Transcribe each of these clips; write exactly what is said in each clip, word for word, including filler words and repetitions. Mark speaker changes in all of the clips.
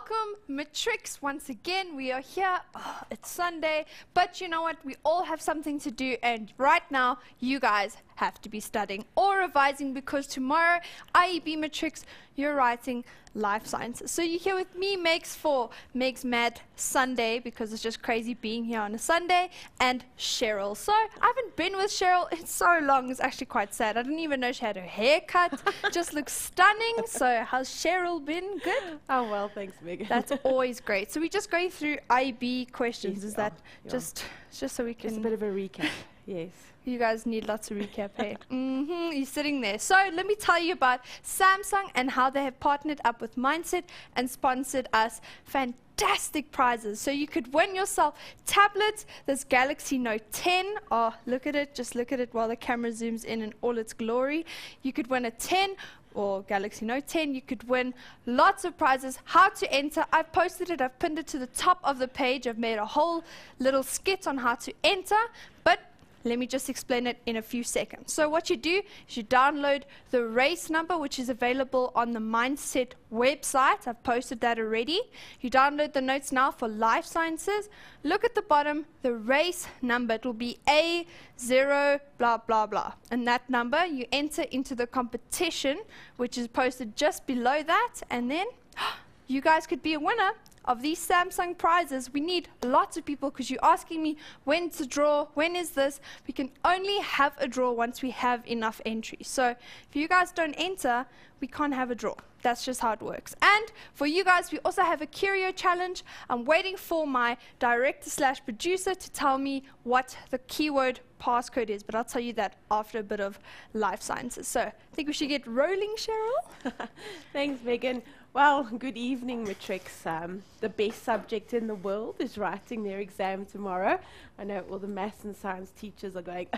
Speaker 1: Welcome, Matrix, once again. We are here. Oh, it's Sunday, but you know what? We all have something to do, and right now, you guys have to be studying or revising because tomorrow, I E B Matrix, you're writing life sciences. So you're here with me, Megs, for Megs Mad Sunday, because it's just crazy being here on a Sunday, and Cheryl. So I haven't been with Cheryl in so long. It's actually quite sad. I didn't even know she had her hair cut. Just looks stunning. So how's Cheryl been? Good?
Speaker 2: Oh, well, thanks, Megan.
Speaker 1: That's always great. So we're just going through I E B questions.
Speaker 2: Yes,
Speaker 1: Is
Speaker 2: yeah,
Speaker 1: that
Speaker 2: yeah.
Speaker 1: just just so we can...
Speaker 2: Just a bit of a recap, yes.
Speaker 1: You guys need lots of recap, hey? Mm-hmm, you're sitting there. So let me tell you about Samsung and how they have partnered up with Mindset and sponsored us fantastic prizes. So you could win yourself tablets, this Galaxy Note ten. Oh, look at it. Just look at it while the camera zooms in in all its glory. You could win a ten or Galaxy Note ten. You could win lots of prizes. How to enter, I've posted it, I've pinned it to the top of the page. I've made a whole little skit on how to enter, but let me just explain it in a few seconds. So what you do is you download the race number, which is available on the Mindset website. I've posted that already. You download the notes now for life sciences. Look at the bottom, the race number. It will be A zero blah, blah, blah. And that number, you enter into the competition, which is posted just below that. And then you guys could be a winner of these Samsung prizes. We need lots of people because you're asking me when to draw, when is this? We can only have a draw once we have enough entries. So if you guys don't enter, we can't have a draw. That's just how it works. And for you guys, we also have a curio challenge. I'm waiting for my director slash producer to tell me what the keyword passcode is, but I'll tell you that after a bit of life sciences. So I think we should get rolling, Cheryl.
Speaker 2: Thanks, Megan. Well, good evening, Matrix. Um, the best subject in the world is writing their exam tomorrow. I know all the maths and science teachers are going,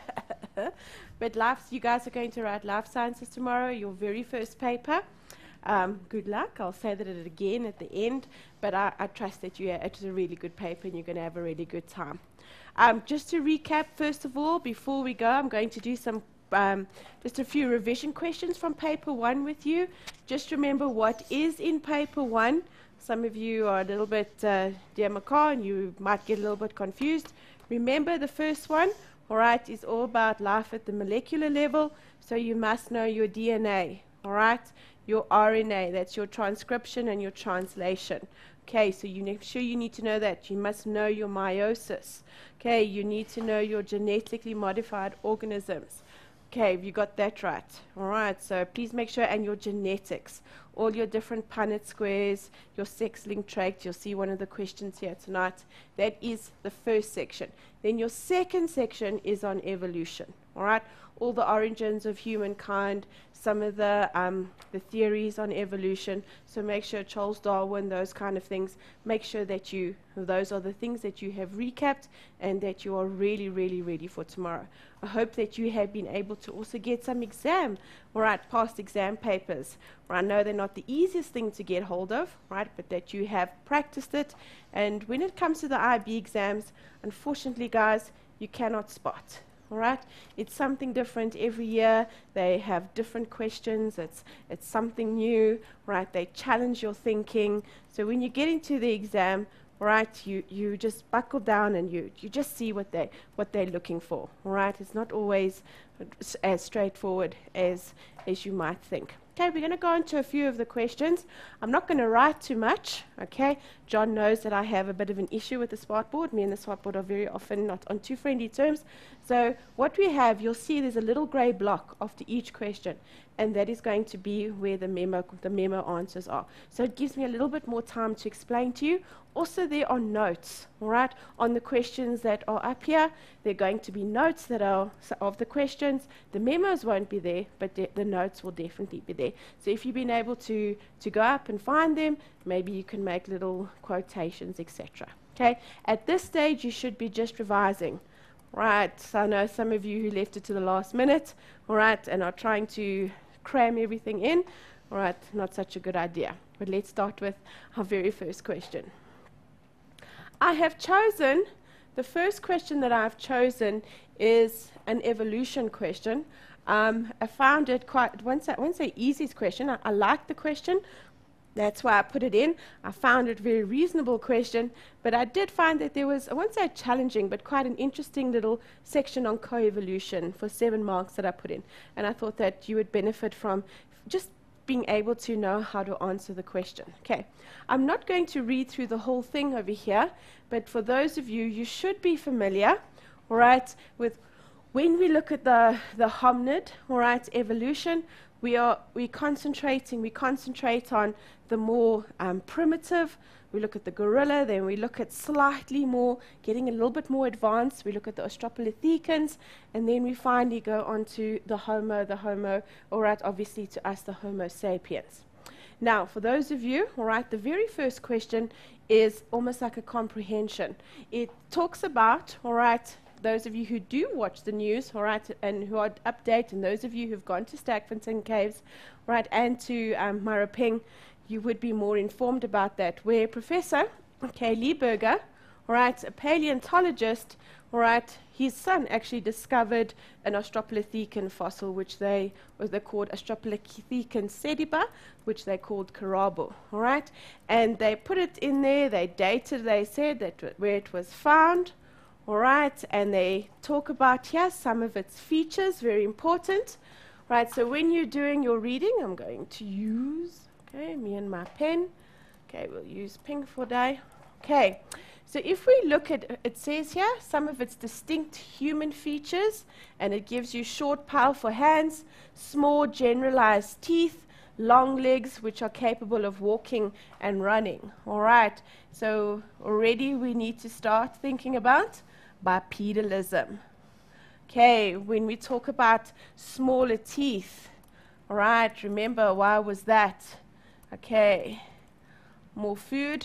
Speaker 2: but life, you guys are going to write life sciences tomorrow, your very first paper. Um, good luck. I'll say that it again at the end, but I, I trust that you, it's a really good paper and you're going to have a really good time. Um, just to recap, first of all, before we go, I'm going to do some Um, just a few revision questions from paper one with you. Just remember what is in paper one. Some of you are a little bit uh, dear Makar, and you might get a little bit confused. Remember the first one, all right, is all about life at the molecular level. So you must know your D N A, all right, your R N A, that's your transcription and your translation. Okay, so you make sure you need to know that. You must know your meiosis. Okay, you need to know your genetically modified organisms. Okay, you got that right. All right, so please make sure, and your genetics, all your different Punnett squares, your sex-linked traits. You'll see one of the questions here tonight. That is the first section. Then your second section is on evolution. All right, all the origins of humankind, some of the um, the theories on evolution. So make sure Charles Darwin, those kind of things. Make sure that you, those are the things that you have recapped and that you are really, really ready for tomorrow. I hope that you have been able to also get some exam, all right, past exam papers. Well, I know they're not the easiest thing to get hold of, right, but that you have practiced it. And when it comes to the I B exams, unfortunately, guys, you cannot spot. All right, it's something different every year. They have different questions. It's it's something new, right? They challenge your thinking. So when you get into the exam, right, you you just buckle down and you you just see what they what they're looking for. All right, it's not always as straightforward as as you might think. Okay, we're going to go into a few of the questions. I'm not going to write too much, okay? John knows that I have a bit of an issue with the smartboard. Me and the smartboard are very often not on too friendly terms. So what we have, you'll see there's a little grey block after each question, and that is going to be where the memo, the memo answers are. So it gives me a little bit more time to explain to you. Also, there are notes, all right, on the questions that are up here. There are going to be notes that are of the questions. The memos won't be there, but the, the notes will definitely be there. So if you've been able to, to go up and find them, maybe you can make little quotations, et cetera. Okay, at this stage, you should be just revising. Right, so I know some of you who left it to the last minute, all right, and are trying to cram everything in. All right, not such a good idea. But let's start with our very first question. I have chosen, the first question that I've chosen is an evolution question. Um, I found it quite, I won't say, I won't say easiest question. I, I like the question. That's why I put it in. I found it a very reasonable question, but I did find that there was, I won't say challenging, but quite an interesting little section on coevolution for seven marks that I put in. And I thought that you would benefit from just being able to know how to answer the question. Okay, I'm not going to read through the whole thing over here, but for those of you, you should be familiar, all right, with when we look at the, the hominid, all right, evolution, we are we concentrating, we concentrate on the more um, primitive. We look at the gorilla, then we look at slightly more, getting a little bit more advanced. We look at the Australopithecines, and then we finally go on to the Homo, the Homo, all right, obviously to us, the Homo sapiens. Now, for those of you, all right, the very first question is almost like a comprehension. It talks about, all right, those of you who do watch the news, all right, and who are updated, and those of you who've gone to Sterkfontein Caves, right, and to um, Marapeng, you would be more informed about that, where Professor K. Lieberger, all right, a paleontologist, all right, his son actually discovered an Australopithecine fossil, which they, what they called Australopithecine sediba, which they called Karabo, all right, and they put it in there, they dated, they said that w where it was found, all right, and they talk about here some of its features, very important. Right, so when you're doing your reading, I'm going to use, okay, me and my pen. Okay, we'll use pink for day. Okay, so if we look at, it says here, some of its distinct human features, and it gives you short, powerful hands, small, generalized teeth, long legs, which are capable of walking and running. All right, so already we need to start thinking about bipedalism. Okay, when we talk about smaller teeth, all right, remember, why was that? Okay, more food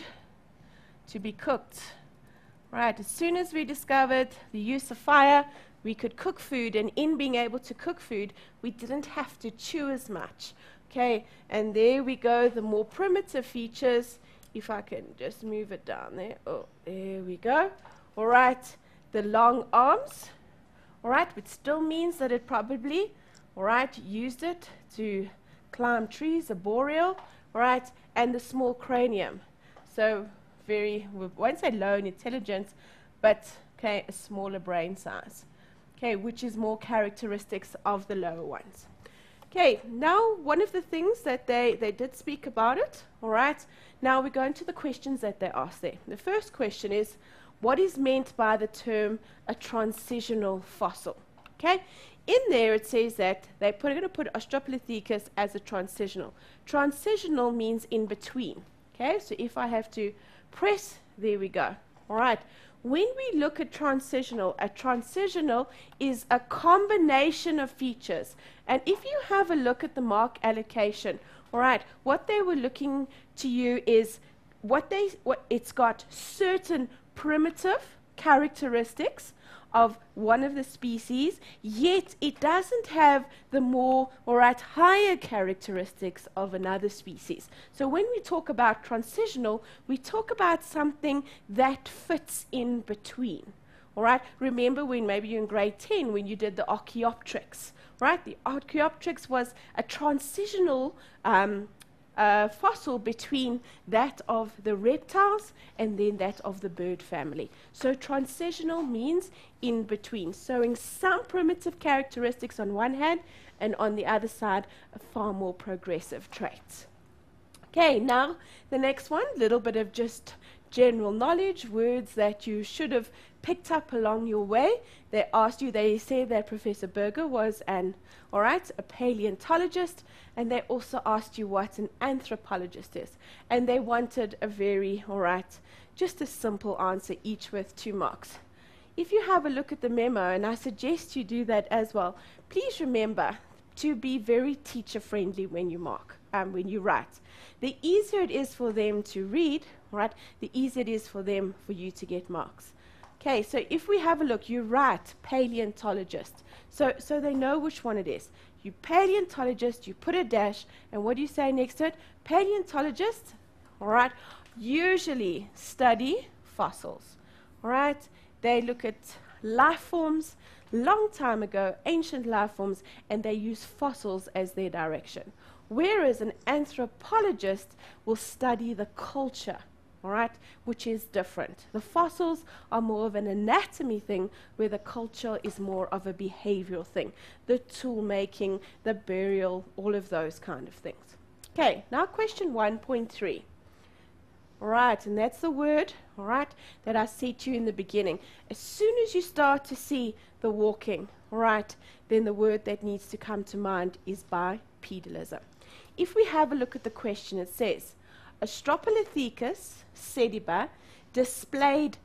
Speaker 2: to be cooked. Right, as soon as we discovered the use of fire, we could cook food, and in being able to cook food, we didn't have to chew as much. Okay, and there we go, the more primitive features, if I can just move it down there. Oh, there we go. All right. The long arms, all right, which still means that it probably, all right, used it to climb trees, a boreal, all right, and the small cranium. So very, we won't say low in intelligence, but, okay, a smaller brain size, okay, which is more characteristics of the lower ones. Okay, now one of the things that they, they did speak about it, all right, now we go into the questions that they asked there. The first question is, what is meant by the term a transitional fossil? Okay, in there it says that they're going to put Australopithecus as a transitional. Transitional means in between. Okay, so if I have to press, there we go. All right, when we look at transitional, a transitional is a combination of features. And if you have a look at the mark allocation, all right, what they were looking to you is what they, what it's got certain primitive characteristics of one of the species, yet it doesn't have the more, all right, higher characteristics of another species. So when we talk about transitional, we talk about something that fits in between. All right, remember when maybe you're in grade ten when you did the Archaeopteryx, right? The Archaeopteryx was a transitional um, Uh, fossil between that of the reptiles and then that of the bird family. So transitional means in between, showing some primitive characteristics on one hand and on the other side a far more progressive traits. Okay, now the next one, a little bit of just general knowledge, words that you should have picked up along your way. They asked you, they said that Professor Berger was an, all right, a paleontologist, and they also asked you what an anthropologist is. And they wanted a very, all right, just a simple answer, each with two marks. If you have a look at the memo, and I suggest you do that as well, please remember to be very teacher-friendly when you mark, um, when you write. The easier it is for them to read, right, the easier it is for them, for you to get marks. Okay, so if we have a look, you write paleontologist. So, so they know which one it is. You paleontologist, you put a dash, and what do you say next to it? Paleontologists, all right, usually study fossils, all right? They look at life forms, long time ago, ancient life forms, and they use fossils as their direction. whereas an anthropologist will study the culture, all right, which is different. The fossils are more of an anatomy thing, where the culture is more of a behavioral thing. The tool making, the burial, all of those kind of things. Okay, now question one point three. All right, and that's the word, all right, that I said to you in the beginning. As soon as you start to see the walking, all right, then the word that needs to come to mind is bipedalism. If we have a look at the question, it says, Australopithecus sediba displayed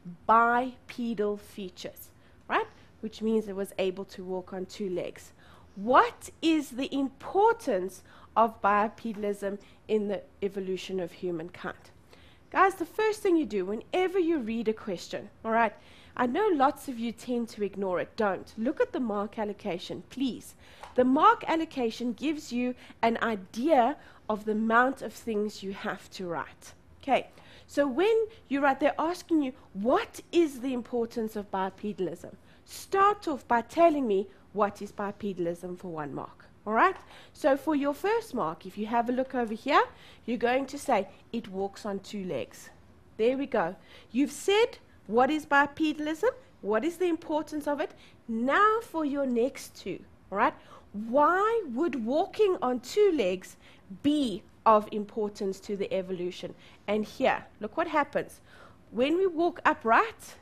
Speaker 2: bipedal features, right? Which means it was able to walk on two legs. What is the importance of bipedalism in the evolution of humankind? Guys, the first thing you do whenever you read a question, all right, I know lots of you tend to ignore it. Don't. Look at the mark allocation, please. The mark allocation gives you an idea of the amount of things you have to write. Okay, so when you write, they're asking you, what is the importance of bipedalism? Start off by telling me what is bipedalism for one mark. All right, so for your first mark, if you have a look over here, you're going to say it walks on two legs. There we go. You've said what is bipedalism, what is the importance of it. Now for your next two, all right, why would walking on two legs be of importance to the evolution? And here, look what happens. When we walk upright,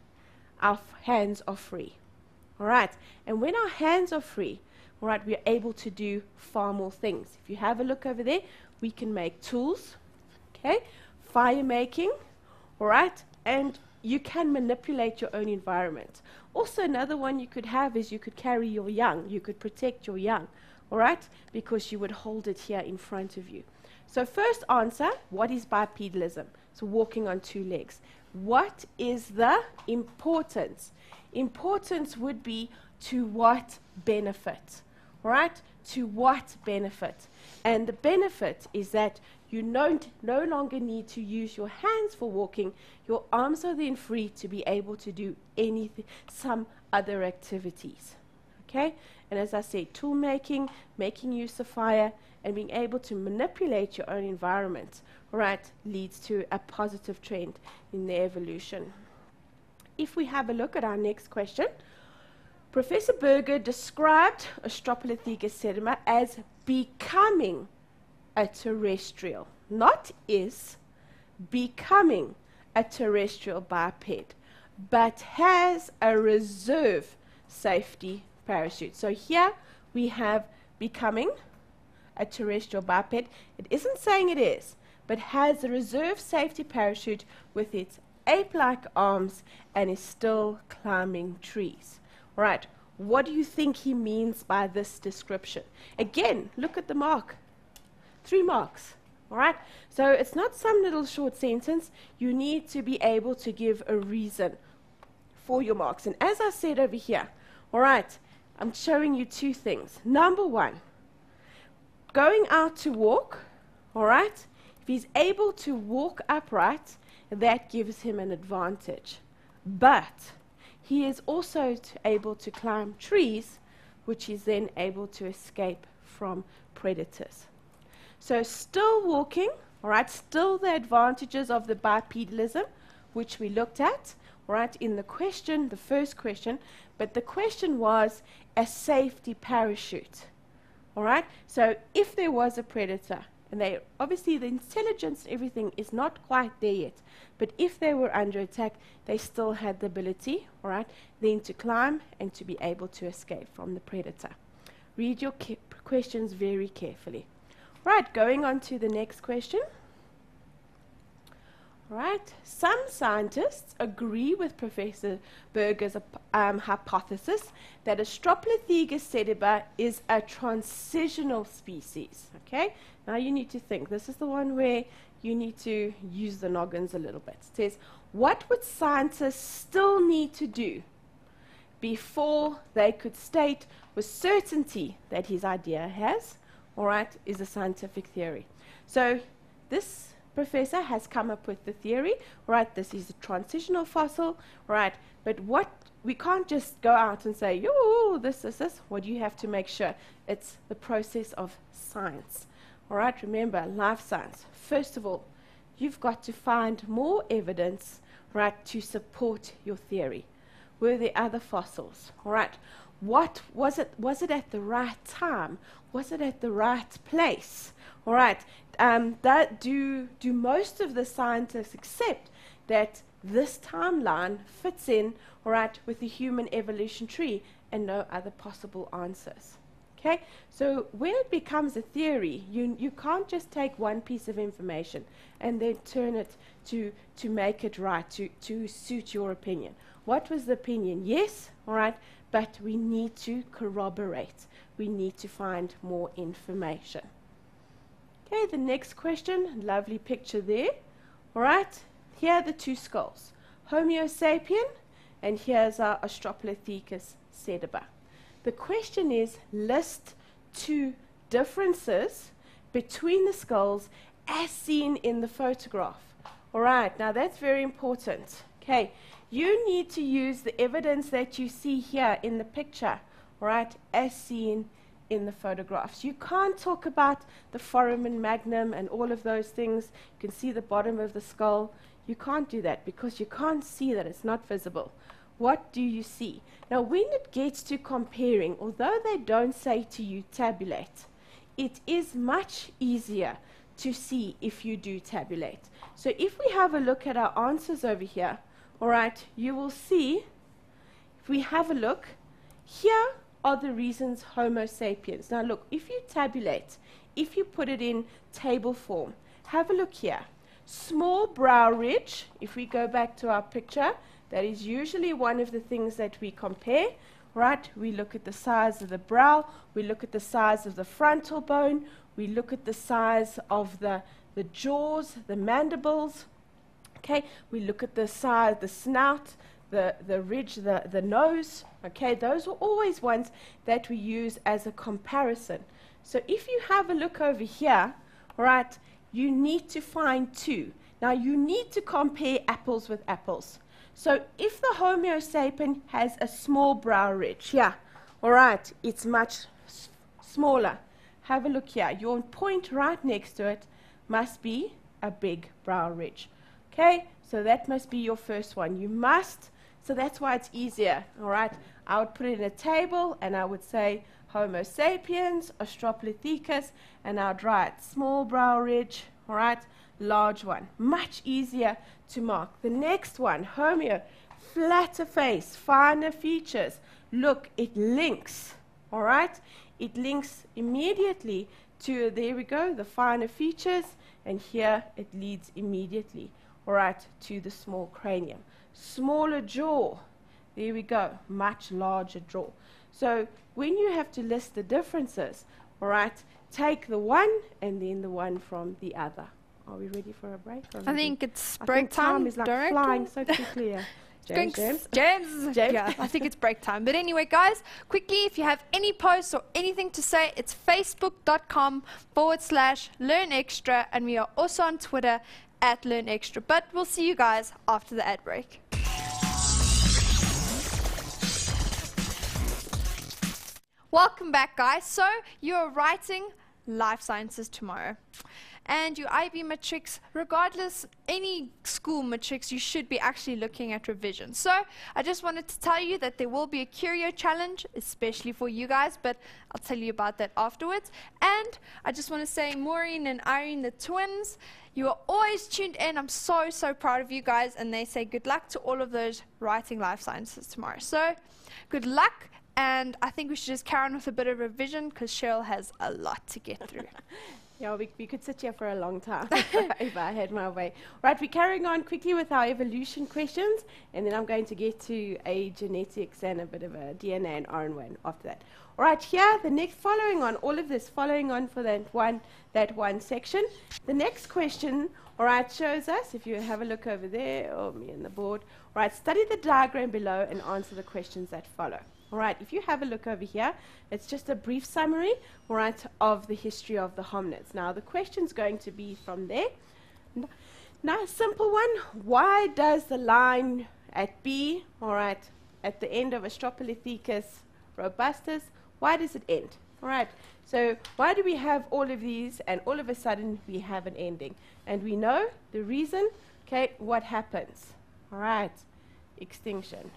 Speaker 2: our hands are free. All right, and when our hands are free, all right, we're able to do far more things. If you have a look over there, we can make tools, okay, fire making, all right, and you can manipulate your own environment. Also, another one you could have is you could carry your young, you could protect your young, all right, because you would hold it here in front of you. So first answer, what is bipedalism? So walking on two legs. What is the importance? Importance would be to what benefit? All right, to what benefit? And the benefit is that you no, no longer need to use your hands for walking. Your arms are then free to be able to do anything, some other activities. Okay, and as I said, tool making, making use of fire, and being able to manipulate your own environment, right, leads to a positive trend in the evolution. If we have a look at our next question, Professor Berger described Australopithecus sediba as becoming a terrestrial, not is, becoming a terrestrial biped, but has a reserve safety parachute. So here we have becoming a terrestrial biped. It isn't saying it is, but has a reserve safety parachute with its ape-like arms and is still climbing trees. Right, what do you think he means by this description? Again, look at the mark. Three marks. All right, so it's not some little short sentence. You need to be able to give a reason for your marks. And as I said over here, all right, I'm showing you two things. Number one, going out to walk, all right, if he's able to walk upright, that gives him an advantage. But he is also to able to climb trees, which is then able to escape from predators. So still walking, all right, still the advantages of the bipedalism, which we looked at, all right, in the question, the first question, but the question was a safety parachute, all right? So if there was a predator, and they obviously the intelligence and everything is not quite there yet, but if they were under attack, they still had the ability, all right, then to climb and to be able to escape from the predator. Read your questions very carefully. Right, going on to the next question. Right, some scientists agree with Professor Berger's um, hypothesis that Australopithecus sediba is a transitional species. Okay, now you need to think. This is the one where you need to use the noggins a little bit. It says, what would scientists still need to do before they could state with certainty that his idea has, all right, is a scientific theory? So this professor has come up with the theory, right? This is a transitional fossil, right? But what we can't just go out and say, yo, this is this. What do you have to make sure? It's the process of science, All right, remember, life science. First of all, you've got to find more evidence, right, to support your theory. Were there other fossils? All right. What was it? Was it at the right time? Was it at the right place? All right. Um, that do do most of the scientists accept that this timeline fits in, all right, with the human evolution tree and no other possible answers? Okay. So when it becomes a theory, you you can't just take one piece of information and then turn it to to make it right, to to suit your opinion. What was the opinion? Yes, all right, but we need to corroborate. We need to find more information. Okay, the next question, lovely picture there. All right, here are the two skulls, Homo sapien, and here's our Australopithecus sediba. The question is, list two differences between the skulls as seen in the photograph. All right, now that's very important. Okay, you need to use the evidence that you see here in the picture, all right, as seen in the photographs. You can't talk about the foramen magnum and all of those things. You can see the bottom of the skull. You can't do that because you can't see that. It's not visible. What do you see? Now, when it gets to comparing, although they don't say to you tabulate, it is much easier to see if you do tabulate. So if we have a look at our answers over here, all right, you will see, if we have a look, here are the reasons Homo sapiens. Now look, if you tabulate, if you put it in table form, have a look here. Small brow ridge, if we go back to our picture, that is usually one of the things that we compare, right? We look at the size of the brow, we look at the size of the frontal bone, we look at the size of the, the jaws, the mandibles, okay? We look at the size, the snout, the, the ridge, the, the nose, okay? Those are always ones that we use as a comparison. So if you have a look over here, right, you need to find two. Now you need to compare apples with apples. So if the Homo sapien has a small brow ridge, yeah, all right, it's much s smaller. Have a look here. Your point right next to it must be a big brow ridge. Okay, so that must be your first one. You must, so that's why it's easier, all right? I would put it in a table, and I would say Homo sapiens, Australopithecus, and I would write small brow ridge, all right, large one. Much easier to mark. The next one, Homo, flatter face, finer features. Look, it links, all right? It links immediately to, there we go, the finer features, and here it leads immediately, all right, to the small cranium. Smaller jaw, there we go, much larger jaw. So when you have to list the differences, all right, take the one and then the one from the other. Are we ready for a break?
Speaker 1: I think it's
Speaker 2: I
Speaker 1: break
Speaker 2: think
Speaker 1: time.
Speaker 2: time is like
Speaker 1: directly.
Speaker 2: flying so quickly. Yeah. James, James.
Speaker 1: James.
Speaker 2: James.
Speaker 1: Yeah, I think it's break time. But anyway, guys, quickly, if you have any posts or anything to say, it's facebook.com forward slash learn extra. And we are also on Twitter at learn extra. But we'll see you guys after the ad break. Welcome back, guys. So you're writing life sciences tomorrow. And your I B matrix, regardless, any school matrix, you should be actually looking at revision. So I just wanted to tell you that there will be a curio challenge, especially for you guys, but I'll tell you about that afterwards. And I just want to say, Maureen and Irene, the twins, you are always tuned in. I'm so, so proud of you guys. And they say good luck to all of those writing life sciences tomorrow. So good luck. And I think we should just carry on with a bit of revision because Cheryl has a lot to get through.
Speaker 2: Yeah, we, we could sit here for a long time if I had my way. Right, we're carrying on quickly with our evolution questions, and then I'm going to get to a genetics and a bit of a D N A and R N A after that. All right, here, the next, following on, all of this, following on for that one, that one section. The next question, all right, shows us, if you have a look over there, or me on the board, all right, study the diagram below and answer the questions that follow. All right, if you have a look over here, it's just a brief summary, all right, of the history of the hominids. Now, the question's going to be from there. N now, a simple one. Why does the line at B, all right, at the end of Australopithecus robustus, why does it end? All right. So why do we have all of these and all of a sudden we have an ending? And we know the reason. Okay, what happens? All right. Extinction.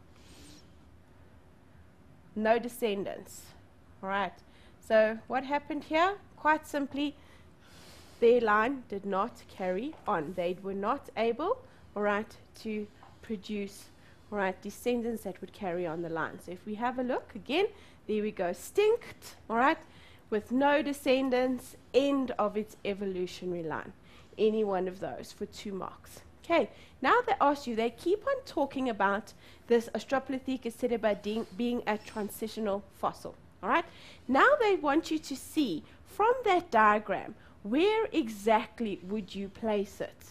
Speaker 2: No descendants. All right. So what happened here? Quite simply, their line did not carry on. They were not able, all right, to produce, all right, descendants that would carry on the line. So if we have a look again, there we go, extinct, all right, with no descendants, end of its evolutionary line. Any one of those for two marks. Okay, now they ask you, they keep on talking about this Australopithecus sediba being, being a transitional fossil. All right, now they want you to see from that diagram, where exactly would you place it?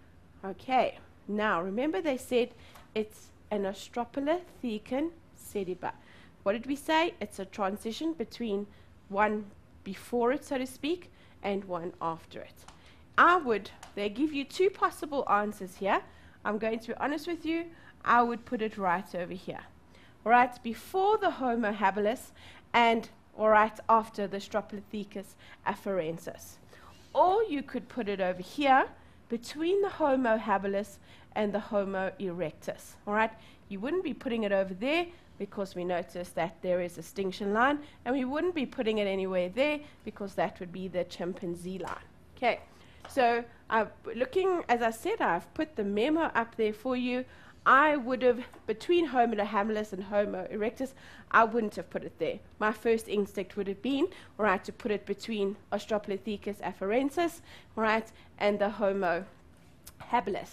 Speaker 2: Okay, now remember they said it's an Australopithecus sediba. What did we say? It's a transition between one before it, so to speak, and one after it. I would, they give you two possible answers here. I'm going to be honest with you, I would put it right over here. All right, before the Homo habilis and all right, after the Australopithecus afarensis. Or you could put it over here between the Homo habilis and the Homo erectus. All right, you wouldn't be putting it over there because we noticed that there is a extinction line, and we wouldn't be putting it anywhere there because that would be the chimpanzee line. Okay, so uh, looking, as I said, I've put the memo up there for you. I would have, between Homo habilis and Homo erectus, I wouldn't have put it there. My first instinct would have been, all right, to put it between Australopithecus afarensis, all right, and the Homo habilis.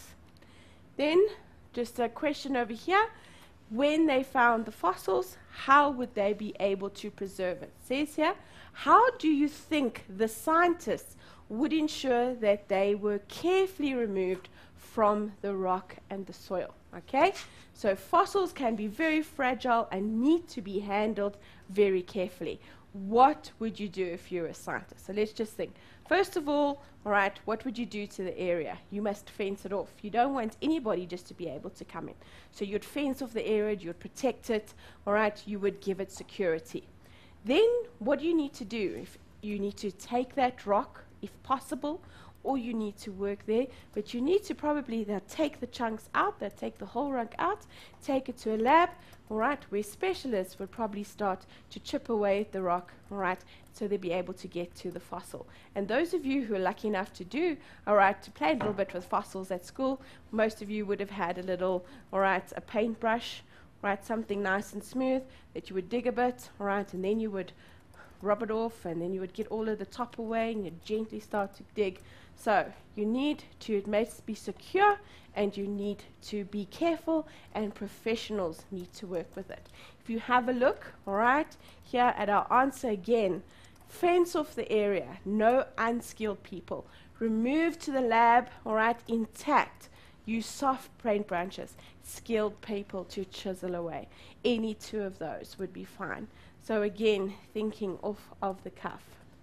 Speaker 2: Then, just a question over here. When they found the fossils, how would they be able to preserve it? It says here, how do you think the scientists would ensure that they were carefully removed from the rock and the soil? Okay, so fossils can be very fragile and need to be handled very carefully. What would you do if you're a scientist? So let's just think. First of all, all right, what would you do to the area? You must fence it off. You don't want anybody just to be able to come in. So you'd fence off the area, you'd protect it, all right, you would give it security. Then what do you need to do? If you need to take that rock, if possible, or you need to work there, but you need to probably uh, take the chunks out, that take the whole rock out, take it to a lab, all right, where specialists would probably start to chip away at the rock, all right, so they'd be able to get to the fossil. And those of you who are lucky enough to do, all right, to play a little bit with fossils at school, most of you would have had a little, all right, a paintbrush, right, something nice and smooth that you would dig a bit, all right, and then you would rub it off, and then you would get all of the top away, and you'd gently start to dig. So you need to, it must be secure, and you need to be careful, and professionals need to work with it. If you have a look, all right, here at our answer again, fence off the area, no unskilled people. Remove to the lab, all right, intact. Use soft paint branches, skilled people to chisel away. Any two of those would be fine. So again, thinking off of the cuff.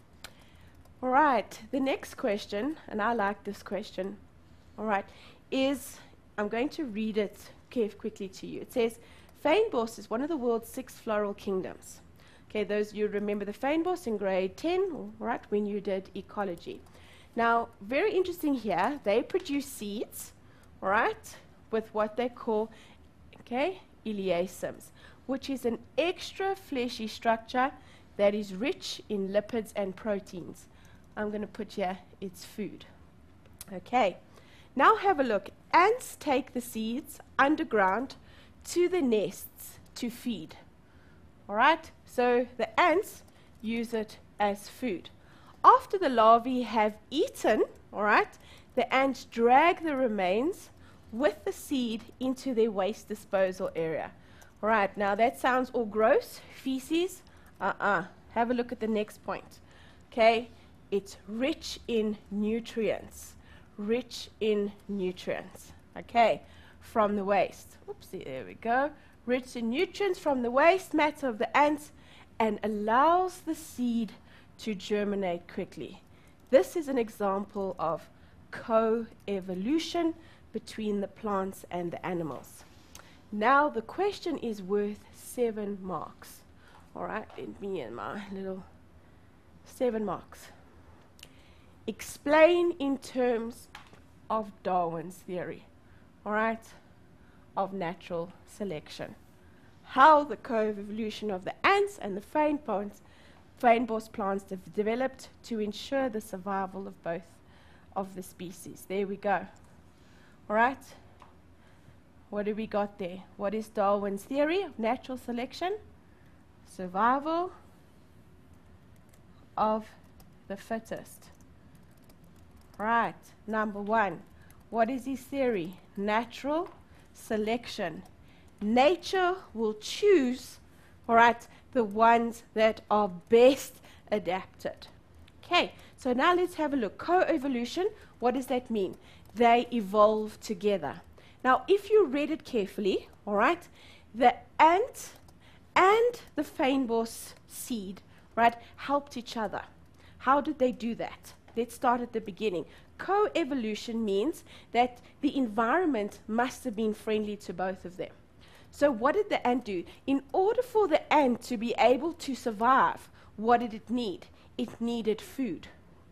Speaker 2: All right, the next question, and I like this question, all right, is, I'm going to read it quickly to you. It says, Fynbos is one of the world's six floral kingdoms. Okay, those you remember the Fynbos in grade ten, all right, when you did ecology. Now, very interesting here, they produce seeds, all right, with what they call, okay, iliaceums, which is an extra fleshy structure that is rich in lipids and proteins. I'm going to put here, it's food. Okay, now have a look. Ants take the seeds underground to the nests to feed. All right, so the ants use it as food. After the larvae have eaten, all right, the ants drag the remains with the seed into their waste disposal area. All right, now that sounds all gross, feces. Uh-uh, have a look at the next point. Okay, it's rich in nutrients, rich in nutrients, okay, from the waste. Oopsie, there we go. Rich in nutrients from the waste matter of the ants and allows the seed to germinate quickly. This is an example of co-evolution between the plants and the animals. Now the question is worth seven marks. All right, let me and my little seven marks. Explain in terms of Darwin's theory, all right, of natural selection. How the co-evolution of the ants and the fynbos, fynbos plants have developed to ensure the survival of both of the species. There we go. All right. What do we got there? What is Darwin's theory of natural selection? Survival of the fittest. Right. Number one. What is his theory? Natural selection. Nature will choose, all right, the ones that are best adapted. Okay, so now let's have a look. Co-evolution, what does that mean? They evolve together. Now, if you read it carefully, all right, the ant and the fynbos seed, right, helped each other. How did they do that? Let's start at the beginning. Co-evolution means that the environment must have been friendly to both of them. So what did the ant do? In order for the ant to be able to survive, what did it need? It needed food,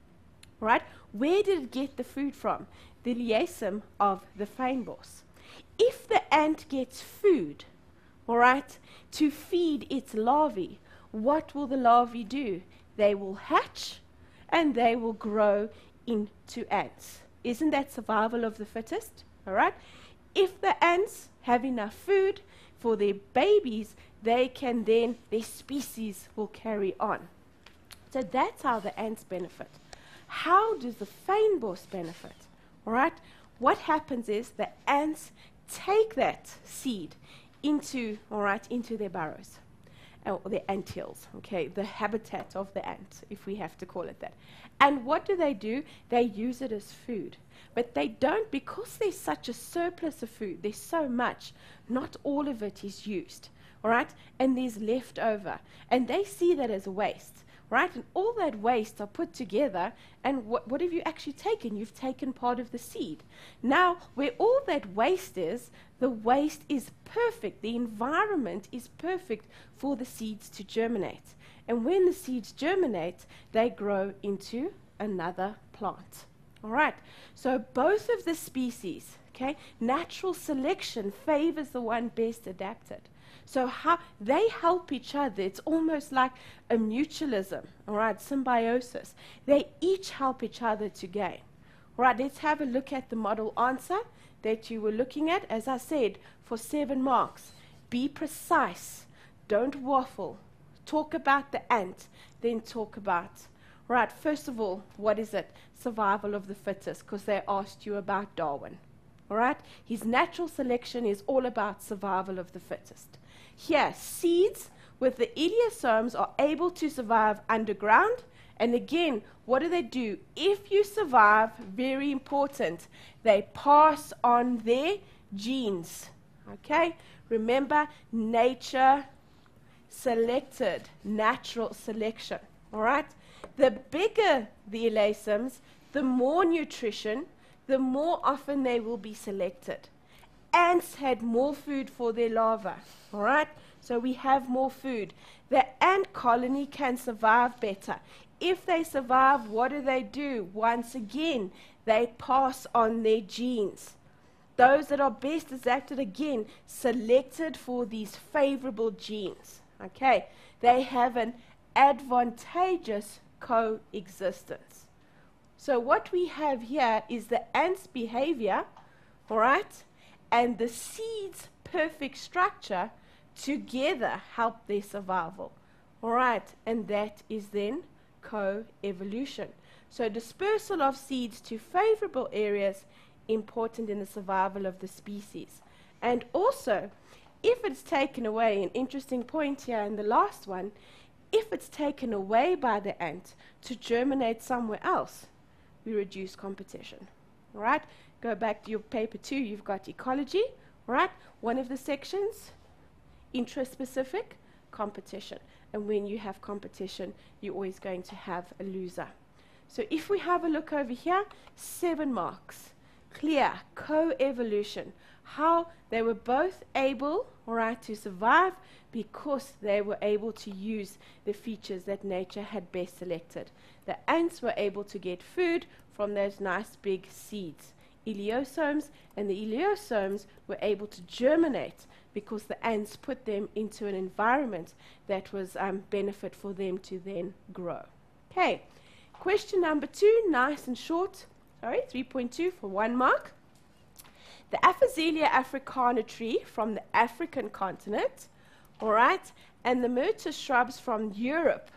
Speaker 2: right? Where did it get the food from? The liaison of the fynbos. If the ant gets food, all right, to feed its larvae, what will the larvae do? They will hatch and they will grow into ants. Isn't that survival of the fittest? All right? If the ants have enough food for their babies, they can then, their species will carry on. So that's how the ants benefit. How does the fynbos benefit? All right? What happens is the ants take that seed into, all right, into their burrows, or their ant hills, okay, the habitat of the ant, if we have to call it that. And what do they do? They use it as food. But they don't, because there's such a surplus of food, there's so much, not all of it is used, all right? And there's left over. And they see that as waste, right? And all that waste are put together, and what, what have you actually taken? You've taken part of the seed. Now, where all that waste is, the waste is perfect. The environment is perfect for the seeds to germinate. And when the seeds germinate, they grow into another plant. All right, so both of the species, okay, natural selection favors the one best adapted. So how they help each other, it's almost like a mutualism, all right, symbiosis. They each help each other to gain. All right, let's have a look at the model answer that you were looking at. As I said, for seven marks, be precise, don't waffle, talk about the ant, then talk about, right, first of all, what is it? Survival of the fittest, because they asked you about Darwin. All right? His natural selection is all about survival of the fittest. Here, seeds with the idiosomes are able to survive underground. And again, what do they do? If you survive, very important, they pass on their genes. Okay? Remember, nature selected, natural selection. All right? The bigger the elastomes, the more nutrition, the more often they will be selected. Ants had more food for their larvae, all right? So we have more food. The ant colony can survive better. If they survive, what do they do? Once again, they pass on their genes. Those that are best adapted, again, selected for these favorable genes, okay? They have an advantageous coexistence. So what we have here is the ant's behavior, all right, and the seed's perfect structure together help their survival, all right, and that is then co-evolution. So dispersal of seeds to favorable areas important in the survival of the species. And also, if it's taken away, an interesting point here in the last one, if it's taken away by the ant to germinate somewhere else, we reduce competition. All right? Go back to your paper two, you've got ecology. All right? One of the sections, interest-specific, competition. And when you have competition, you're always going to have a loser. So if we have a look over here, seven marks. Clear, co-evolution. How they were both able, all right, to survive because they were able to use the features that nature had best selected. The ants were able to get food from those nice big seeds, elaiosomes, and the elaiosomes were able to germinate because the ants put them into an environment that was um, benefit for them to then grow. Okay, question number two, nice and short, sorry, three point two for one mark. The Aphazelia africana tree from the African continent, all right, and the myrtus shrubs from Europe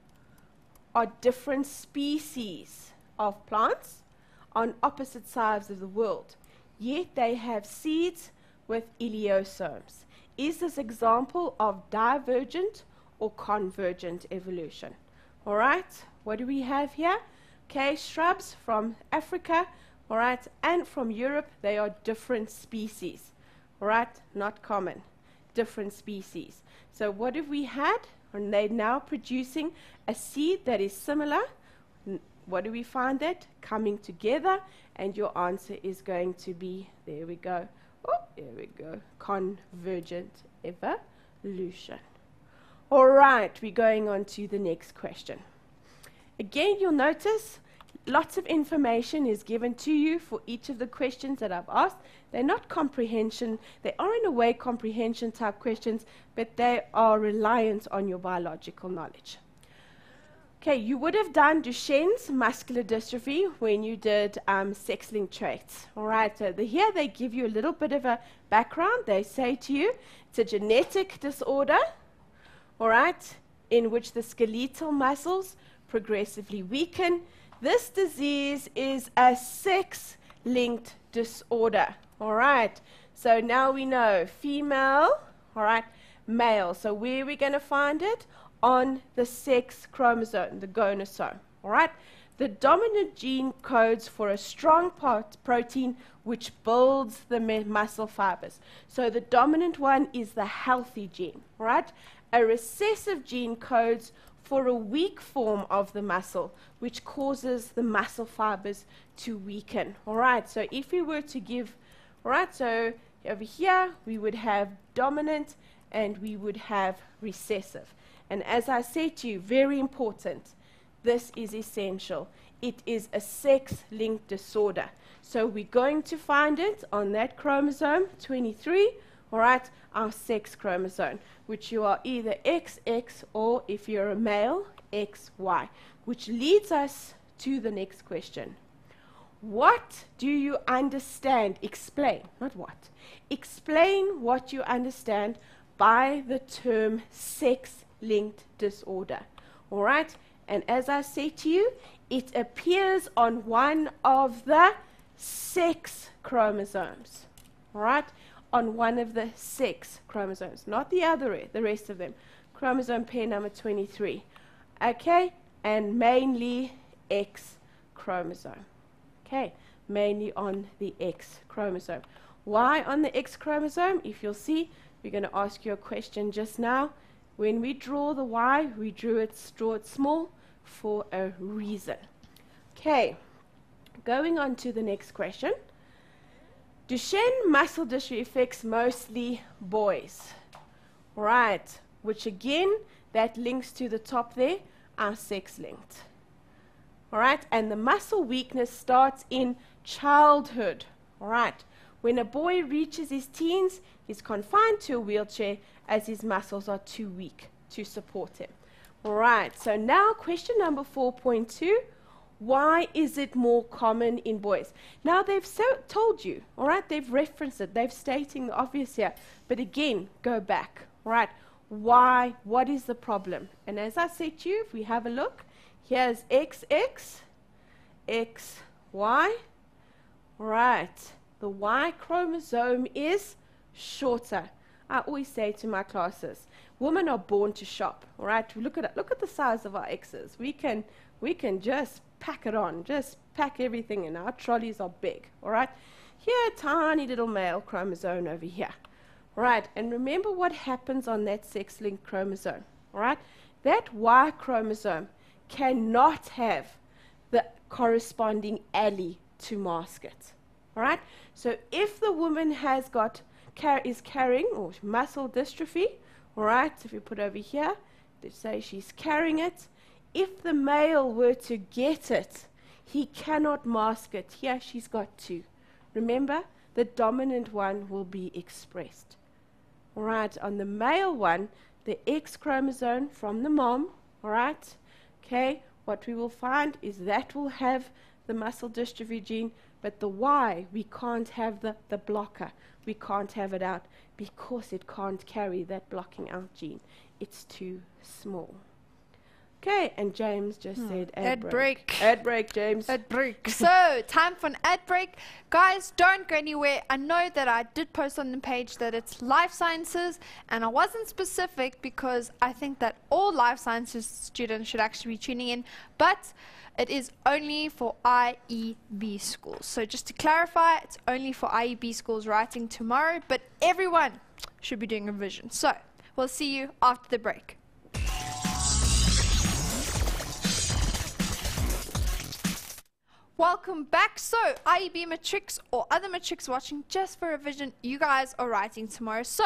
Speaker 2: are different species of plants on opposite sides of the world, yet they have seeds with elaiosomes. Is this example of divergent or convergent evolution? All right, what do we have here? Okay, shrubs from Africa, all right, and from Europe, they are different species, all right, not common, different species. So what have we had? And they're now producing a seed that is similar. N what do we find that? Coming together, and your answer is going to be, there we go, oh, there we go, convergent evolution. All right, we're going on to the next question. Again, you'll notice lots of information is given to you for each of the questions that I've asked. They're not comprehension, they are in a way comprehension type questions, but they are reliant on your biological knowledge. Okay, you would have done Duchenne's muscular dystrophy when you did um, sex-linked traits. All right, so the, here they give you a little bit of a background. They say to you, it's a genetic disorder, all right, in which the skeletal muscles progressively weaken. This disease is a sex-linked disorder, all right. So now we know female, all right, male. So where are we going to find it? On the sex chromosome, the gonosome, all right. The dominant gene codes for a strong part protein which builds the muscle fibers. So the dominant one is the healthy gene, all right. A recessive gene codes for a weak form of the muscle, which causes the muscle fibers to weaken. All right, so if we were to give, all right, so over here we would have dominant and we would have recessive. And as I said to you, very important, this is essential. It is a sex-linked disorder. So we're going to find it on that chromosome twenty-three, all right, our sex chromosome, which you are either X X or if you're a male, X Y, which leads us to the next question. What do you understand? Explain, not what. Explain what you understand by the term sex-linked disorder, all right? And as I say to you, it appears on one of the sex chromosomes, all right? On one of the sex chromosomes, not the other, the rest of them. Chromosome pair number twenty-three, okay? And mainly X chromosome, okay? Mainly on the X chromosome. Why on the X chromosome? If you'll see, we're going to ask you a question just now. When we draw the Y, we drew it, draw it small for a reason. Okay, going on to the next question. Duchenne muscle dystrophy affects mostly boys, right? Which again, that links to the top there, are sex-linked. All right, and the muscle weakness starts in childhood. All right, when a boy reaches his teens, he's confined to a wheelchair as his muscles are too weak to support him. All right, so now question number four point two. Why is it more common in boys? Now, they've so told you, all right? They've referenced it. They've stating the obvious here. But again, go back, all right? Why? What is the problem? And as I said to you, if we have a look, here's X X, X Y, all right? The Y chromosome is shorter. I always say to my classes, women are born to shop, all right? Look at it. Look at the size of our X's. We can, we can just pack it on, just pack everything in. Our trolleys are big, all right? Here, tiny little male chromosome over here, all right? And remember what happens on that sex-linked chromosome, all right? That Y chromosome cannot have the corresponding allele to mask it, all right? So if the woman has got car is carrying, or muscle dystrophy, all right, if you put over here, they say she's carrying it. If the male were to get it, he cannot mask it. Here she's got two. Remember, the dominant one will be expressed. All right, on the male one, the X chromosome from the mom, all right, okay, what we will find is that will have the muscle dystrophy gene, but the Y, we can't have the, the blocker. We can't have it out because it can't carry that blocking out gene. It's too small. Okay, and James just hmm. said ad,
Speaker 1: ad
Speaker 2: break.
Speaker 1: break.
Speaker 2: Ad break, James.
Speaker 1: Ad break. So, time for an ad break. Guys, don't go anywhere. I know that I did post on the page that it's life sciences, and I wasn't specific because I think that all life sciences students should actually be tuning in, but it is only for I E B schools. So just to clarify, it's only for I E B schools writing tomorrow, but everyone should be doing revision. So, we'll see you after the break. Welcome back. So, I E B matrics or other matrics watching just for revision, you guys are writing tomorrow. So,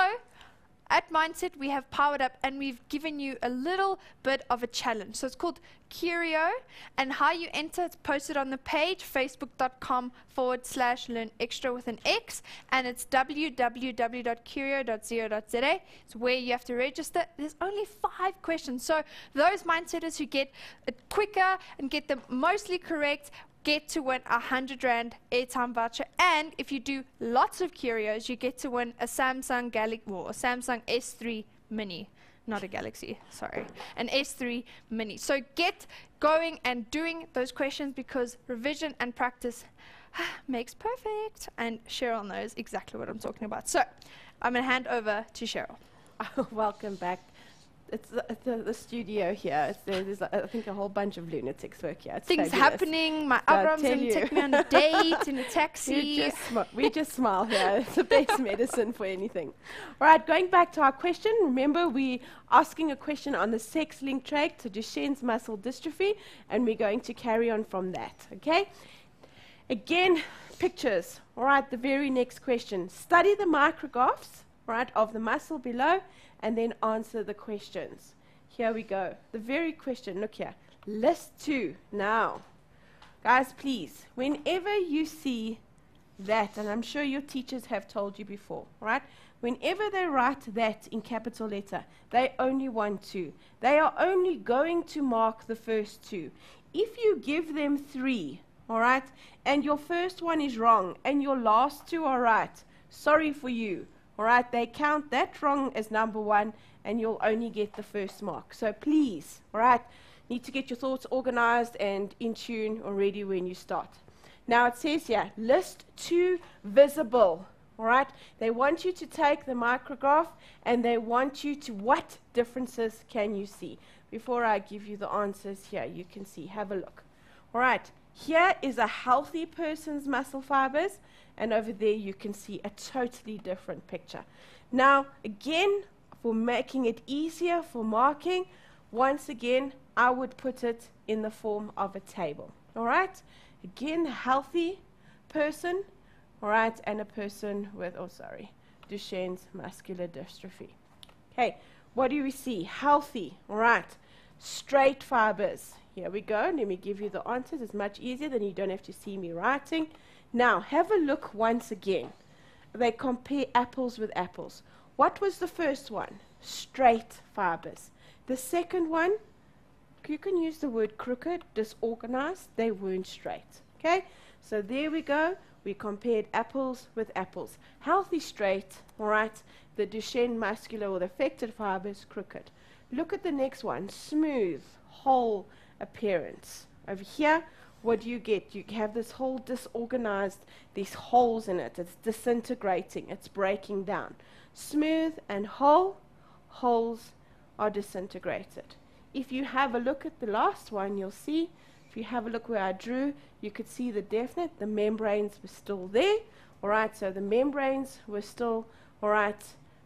Speaker 1: at Mindset, we have powered up and we've given you a little bit of a challenge. So, it's called Curio, and how you enter, it's posted on the page, facebook.com forward slash learn extra with an X, and it's w w w dot curio dot co dot z a. It's where you have to register. There's only five questions. So, those Mindsetters who get it quicker and get them mostly correct get to win a one hundred rand airtime voucher, and if you do lots of curios, you get to win a Samsung Galaxy, or a Samsung S three Mini, not a Galaxy, sorry, an S three Mini. So get going and doing those questions, because revision and practice makes perfect, and Cheryl knows exactly what I'm talking about. So I'm going to hand over to Cheryl.
Speaker 2: Welcome back. It's the, the, the studio here. It's there, there's, uh, I think, a whole bunch of lunatics work here. It's
Speaker 1: Things
Speaker 2: fabulous.
Speaker 1: happening. My
Speaker 2: So
Speaker 1: Abram's
Speaker 2: tell
Speaker 1: going to
Speaker 2: you.
Speaker 1: take me on a date in a taxi.
Speaker 2: We just, smi- we just smile here. It's the best medicine for anything. All right, going back to our question. Remember, we're asking a question on the sex-linked trait to Duchenne's muscle dystrophy, and we're going to carry on from that, okay? Again, pictures. All right, the very next question. Study the micrographs, right, of the muscle below, and then answer the questions. Here we go. The very question, look here. List two. Now, guys, please, whenever you see that, and I'm sure your teachers have told you before, right? Whenever they write that in capital letter, they only want two. They are only going to mark the first two. If you give them three, all right, and your first one is wrong, and your last two are right, sorry for you. All right, they count that wrong as number one, and you'll only get the first mark. So please, all right, need to get your thoughts organized and in tune already when you start. Now it says here, list two visible, all right? They want you to take the micrograph, and they want you to, what differences can you see? Before I give you the answers here, you can see, have a look. All right, here is a healthy person's muscle fibers, and over there you can see a totally different picture. Now, again, for making it easier for marking, once again, I would put it in the form of a table. All right? Again, a healthy person, all right, and a person with, oh, sorry, Duchenne's muscular dystrophy. Okay, what do we see? Healthy, all right, straight fibers. Here we go. Let me give you the answers. It's much easier, then you don't have to see me writing. Now, have a look once again. They compare apples with apples. What was the first one? Straight fibers. The second one, you can use the word crooked, disorganized. They weren't straight. Okay? So there we go. We compared apples with apples. Healthy, straight, all right. The Duchenne muscular or the affected fibers, crooked. Look at the next one. Smooth, whole appearance. Over here, what do you get? You have this whole disorganized, these holes in it. It's disintegrating. It's breaking down. Smooth and whole, holes are disintegrated. If you have a look at the last one, you'll see, if you have a look where I drew, you could see the definite, the membranes were still there. All right, so the membranes were still, all right,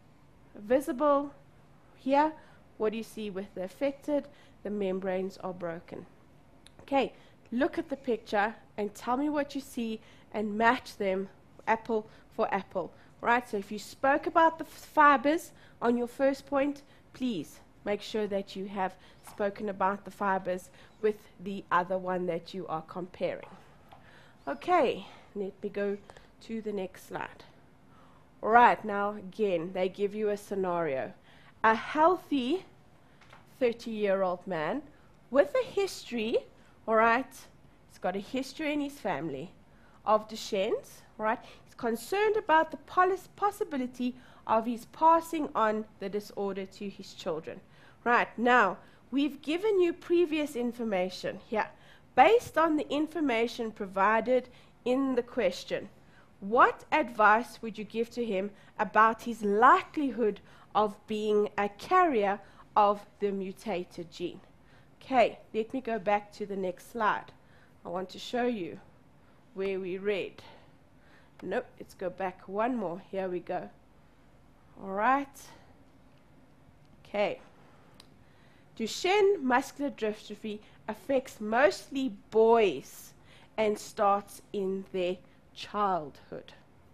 Speaker 2: visible here. What do you see with the affected? The membranes are broken. Okay. Look at the picture and tell me what you see and match them apple for apple. Right, so if you spoke about the fibers on your first point, please make sure that you have spoken about the fibers with the other one that you are comparing. Okay, let me go to the next slide. All right, now again, they give you a scenario. A healthy thirty-year-old man with a history, all right, he's got a history in his family of Duchenne's, all right, he's concerned about the polis- possibility of his passing on the disorder to his children. Right, now, we've given you previous information here. Based on the information provided in the question, what advice would you give to him about his likelihood of being a carrier of the mutated gene? Okay, let me go back to the next slide. I want to show you where we read. Nope, let's go back one more. Here we go. All right. Okay. Duchenne muscular dystrophy affects mostly boys and starts in their childhood.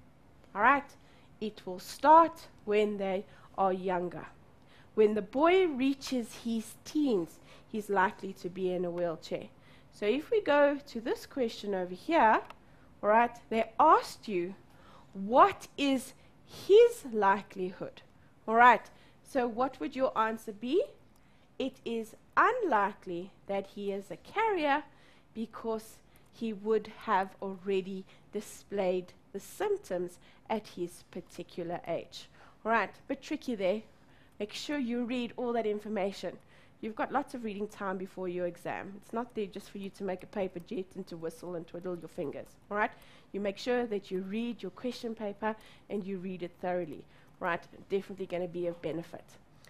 Speaker 2: All right? It will start when they are younger. When the boy reaches his teens, he's likely to be in a wheelchair. So if we go to this question over here, all right, they asked you, what is his likelihood? All right, so what would your answer be? It is unlikely that he is a carrier because he would have already displayed the symptoms at his particular age. All right, a bit tricky there. Make sure you read all that information. You've got lots of reading time before your exam. It's not there just for you to make a paper jet and to whistle and twiddle your fingers. All right? You make sure that you read your question paper and you read it thoroughly. Right? Definitely going to be of benefit.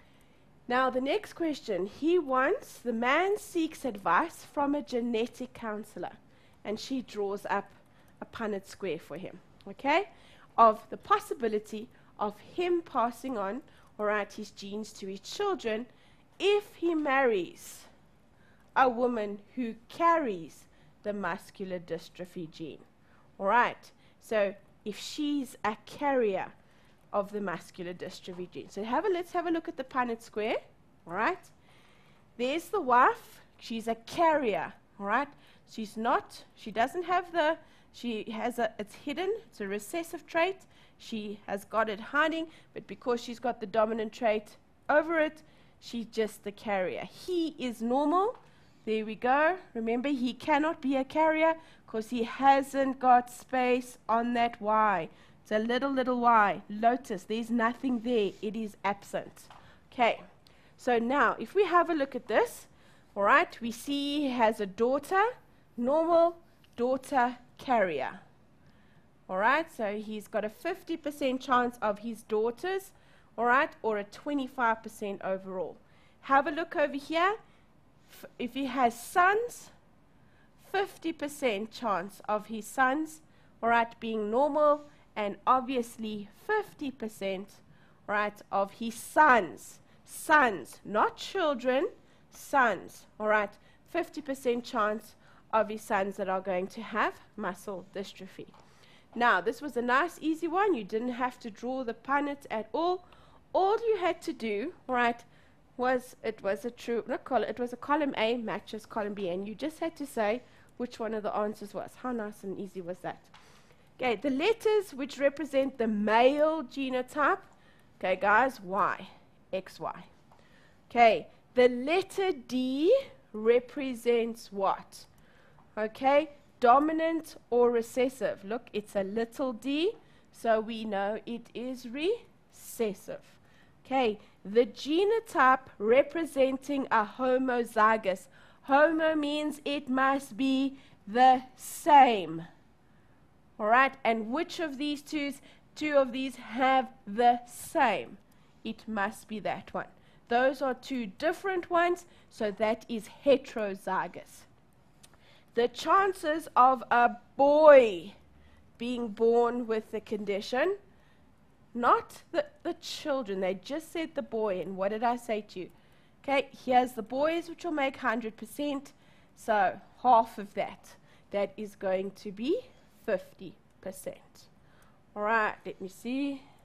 Speaker 2: Now, the next question. He wants, the man seeks advice from a genetic counselor. And she draws up a Punnett square for him. Okay? Of the possibility of him passing on, all right, his genes to his children if he marries a woman who carries the muscular dystrophy gene. All right, so if she's a carrier of the muscular dystrophy gene. So have a, let's have a look at the Punnett square. All right, there's the wife. She's a carrier. All right, she's not, she doesn't have the, she has a, it's hidden, it's a recessive trait. She has got it hiding, but because she's got the dominant trait over it, she's just the carrier. He is normal. There we go. Remember, he cannot be a carrier because he hasn't got space on that Y. It's a little, little Y. Lotus, there's nothing there. It is absent. Okay. So now, if we have a look at this, all right, we see he has a daughter, normal, daughter, carrier. All right, so he's got a fifty percent chance of his daughters, all right, or a twenty-five percent overall. Have a look over here. F if he has sons, fifty percent chance of his sons, all right, being normal, and obviously fifty percent, right, of his sons. Sons, not children, sons, all right, fifty percent chance of his sons that are going to have muscle dystrophy. Now, this was a nice, easy one. You didn't have to draw the Punnett at all. All you had to do, right, was it was a true, not col it was a column A matches column B, and you just had to say which one of the answers was. How nice and easy was that? Okay, the letters which represent the male genotype, okay, guys, Y, X Y. Okay, the letter D represents what? Okay, dominant or recessive. Look, it's a little d, so we know it is recessive. Okay, the genotype representing a homozygous. Homo means it must be the same. All right, and which of these twos, two of these have the same? It must be that one. Those are two different ones, so that is heterozygous. The chances of a boy being born with the condition, not the, the children, they just said the boy, and what did I say to you? Okay, here's the boys, which will make one hundred percent, so half of that, that is going to be fifty percent. All right, let me see,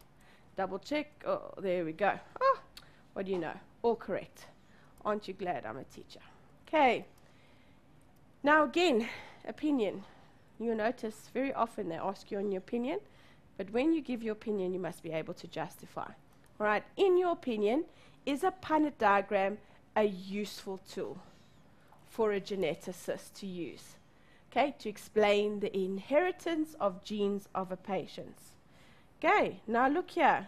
Speaker 2: Double check. Oh, there we go. Oh, what do you know? All correct. Aren't you glad I'm a teacher? Okay. Now again, opinion. You'll notice very often they ask you on your opinion, but when you give your opinion, you must be able to justify. All right. In your opinion, is a Punnett diagram a useful tool for a geneticist to use? Okay, to explain the inheritance of genes of a patient. Okay, now look here.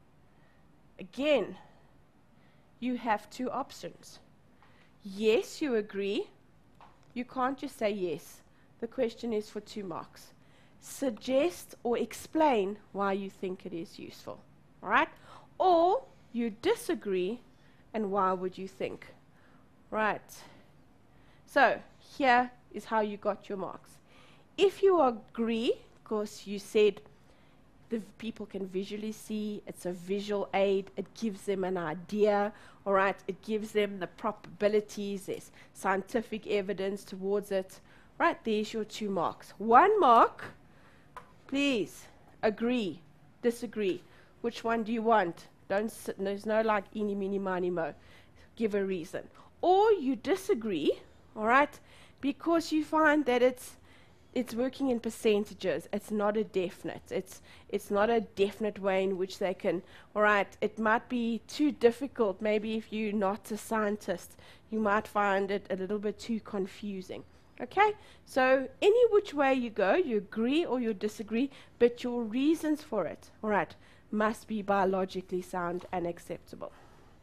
Speaker 2: Again, you have two options. Yes, you agree. You can't just say yes. The question is for two marks. Suggest or explain why you think it is useful. All right? Or you disagree, and why would you think? Right. So, here is how you got your marks. If you agree, because you said the v- people can visually see, it's a visual aid, it gives them an idea, all right, it gives them the probabilities, there's scientific evidence towards it. Right, there's your two marks. One mark, please, agree, disagree. Which one do you want? Don't sit, there's no like eeny, meeny, miny, mo. Give a reason. Or you disagree, all right, because you find that it's it's working in percentages. It's not a definite. It's it's not a definite way in which they can, all right, it might be too difficult. Maybe if you're not a scientist, you might find it a little bit too confusing. Okay, so any which way you go, you agree or you disagree, but your reasons for it, all right, must be biologically sound and acceptable.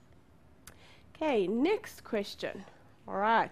Speaker 2: Okay, next question. All right.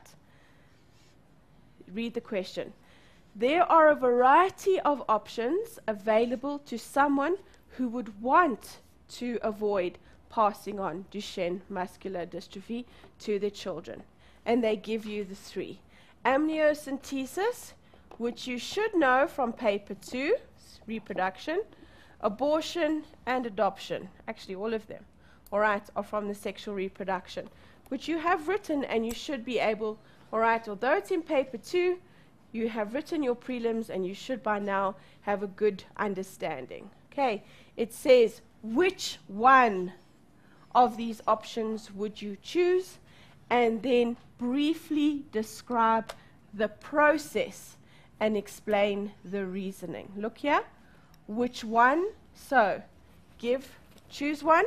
Speaker 2: Read the question. There are a variety of options available to someone who would want to avoid passing on Duchenne muscular dystrophy to their children. And they give you the three. Amniocentesis, which you should know from paper two, reproduction, abortion, and adoption. Actually, all of them, all right, are from the sexual reproduction, which you have written and you should be able, all right, although it's in paper two, you have written your prelims and you should by now have a good understanding. Okay, it says, which one of these options would you choose? And then briefly describe the process and explain the reasoning. Look here. Which one? So, give, choose one.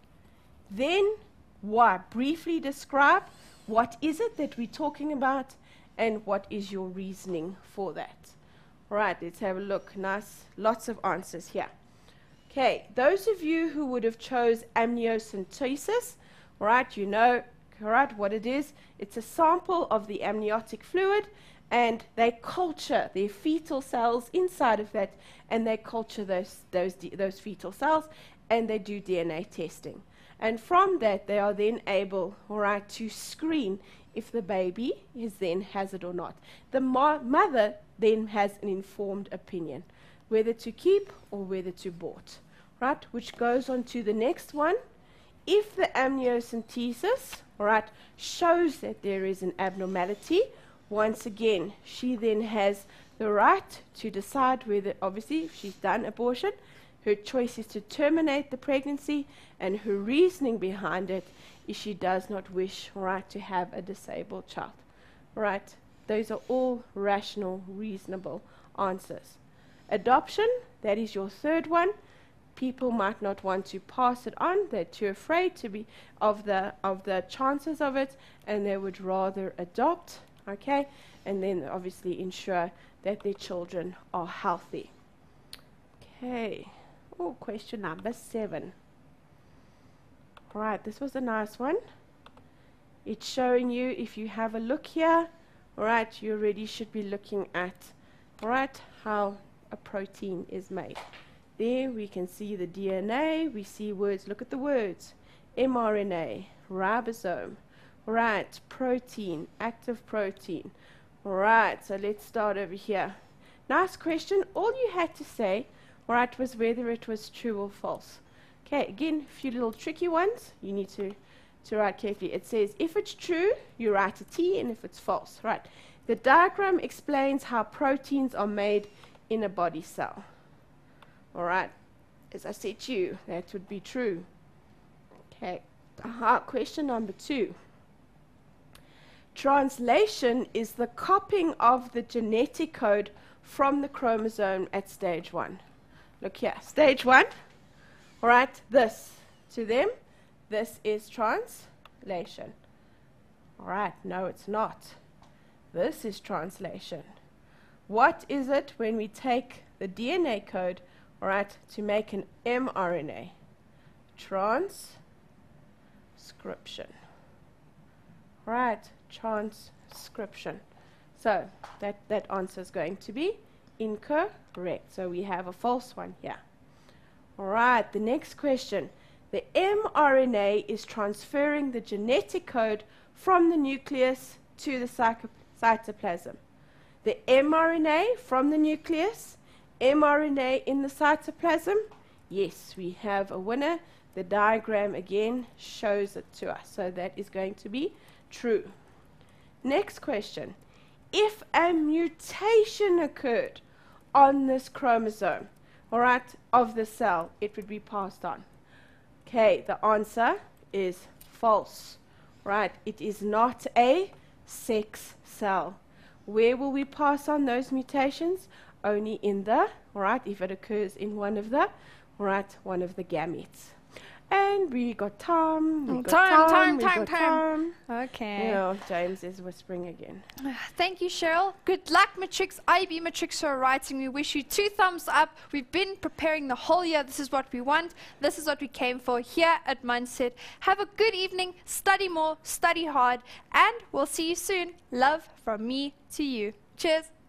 Speaker 2: Then, what? Briefly describe what is it that we're talking about and what is your reasoning for that. All right, let's have a look. Nice, lots of answers here. Okay, those of you who would have chose amniocentesis, all right, you know, all right, what it is. It's a sample of the amniotic fluid, and they culture their fetal cells inside of that, and they culture those those d- those fetal cells, and they do D N A testing. And from that, they are then able, all right, to screen if the baby is then has it or not. The mo- mother then has an informed opinion, whether to keep or whether to abort, right? Which goes on to the next one. If the amniocentesis, all right, shows that there is an abnormality, once again, she then has the right to decide whether, obviously, if she's done abortion, her choice is to terminate the pregnancy, and her reasoning behind it is she does not wish, all right, to have a disabled child. All right, those are all rational, reasonable answers. Adoption, that is your third one. People might not want to pass it on. They're too afraid to be of the of the chances of it, and they would rather adopt, okay, and then obviously ensure that their children are healthy. Okay. Oh, question number seven. All right, this was a nice one. It's showing you, if you have a look here, all right, you already should be looking at, all right, how a protein is made. There we can see the D N A, we see words, look at the words, mRNA, ribosome, all right, protein, active protein. All right, so let's start over here. Nice question. All you had to say, all right, was whether it was true or false. Okay, again, a few little tricky ones you need to, to write carefully. It says, if it's true, you write a T, and if it's false, right? The diagram explains how proteins are made in a body cell. All right. as I said to you, that would be true. Okay, uh-huh. Question number two. Translation is the copying of the genetic code from the chromosome at stage one. Look here, stage one, all right, this to them, this is translation. All right, no, it's not. This is translation. What is it when we take the D N A code, all right, to make an mRNA? Transcription. All right, transcription. So that, that answer is going to be incorrect. So we have a false one here. All right, the next question. The mRNA is transferring the genetic code from the nucleus to the cytoplasm. The mRNA from the nucleus, mRNA in the cytoplasm. Yes, we have a winner. The diagram again shows it to us. So that is going to be true. Next question. If a mutation occurred on this chromosome, all right, of the cell, it would be passed on. Okay, the answer is false. Right, it is not a sex cell. Where will we pass on those mutations? Only in the, all right, if it occurs in one of the, all right, one of the gametes. And we got time, we
Speaker 1: Oh,
Speaker 2: got
Speaker 1: time,
Speaker 2: time,
Speaker 1: time,
Speaker 2: we
Speaker 1: time,
Speaker 2: got
Speaker 1: time.
Speaker 2: time.
Speaker 1: Okay.
Speaker 2: Yeah, James is whispering again.
Speaker 1: Thank you, Cheryl. Good luck, Matrix. I B Matrix for writing. We wish you two thumbs up. We've been preparing the whole year. This is what we want. This is what we came for here at Mindset. Have a good evening. Study more, study hard, and we'll see you soon. Love from me to you. Cheers.